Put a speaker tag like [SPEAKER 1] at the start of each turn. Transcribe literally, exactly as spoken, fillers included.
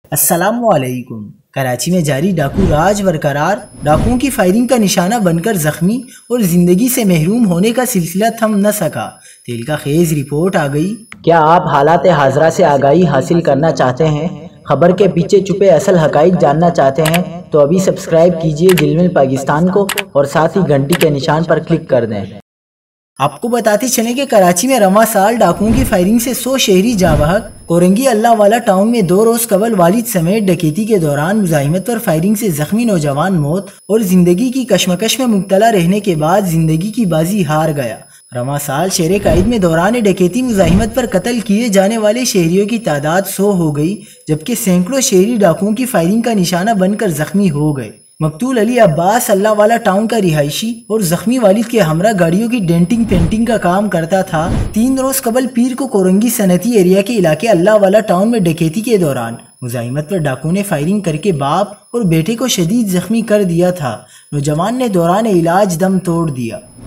[SPEAKER 1] السلام علیکم۔ کراچی میں جاری ڈاکو راج برقرار، ڈاکوؤں کی فائرنگ کا نشانہ بن کر زخمی اور زندگی سے محروم ہونے کا سلسلہ تھم نہ سکا۔ تیلکا خیز رپورٹ آ گئی۔
[SPEAKER 2] کیا آپ حالات حاضرہ سے آگاہی حاصل کرنا چاہتے ہیں؟ خبر کے پیچھے چھپے اصل حقائق جاننا چاہتے ہیں تو ابھی سبسکرائب کیجئے جلمل پاکستان کو اور ساتھ ہی گھنٹی کے نشان پر کلک کر دیں۔
[SPEAKER 1] آپ کو بتاتے چلیں کہ کراچی میں رواں سال ڈاکوؤں کی فائرنگ سے سو شہری جاں بحق۔ کورنگی اللہ والا ٹاؤن میں دو روز قبل والد سمیت ڈکیتی کے دوران مزاحمت پر فائرنگ سے زخمی نوجوان موت اور زندگی کی کشمکش میں مبتلا رہنے کے بعد زندگی کی بازی ہار گیا۔ رواں سال شہر قائد میں دوران ڈکیتی مزاحمت پر قتل کیے جانے والے شہریوں کی تعداد سو ہو گئی، جبکہ سینکڑوں شہری ڈاکوؤں کی فائرنگ کا نشانہ بن کر زخمی ہو گئے۔ مقتول علی عباس اللہ والا ٹاؤن کا رہائشی اور زخمی والد کے ہمراہ گاڑیوں کی ڈینٹنگ پینٹنگ کا کام کرتا تھا۔ تین روز قبل پیر کو کورنگی صنعتی ایریا کے علاقے اللہ والا ٹاؤن میں ڈکیتی کے دوران مزاحمت پر ڈاکو نے فائرنگ کر کے باپ اور بیٹے کو شدید زخمی کر دیا تھا۔ نوجوان نے دوران علاج دم توڑ دیا۔